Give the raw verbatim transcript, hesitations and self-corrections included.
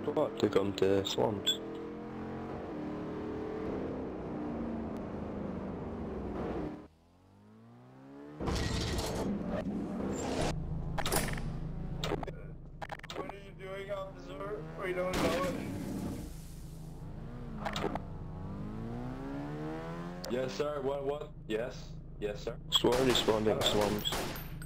What? To come to swamps. What are you doing, officer? We don't know it. Yes, sir. What? What? Yes. Yes, sir. Swarm responding swamps.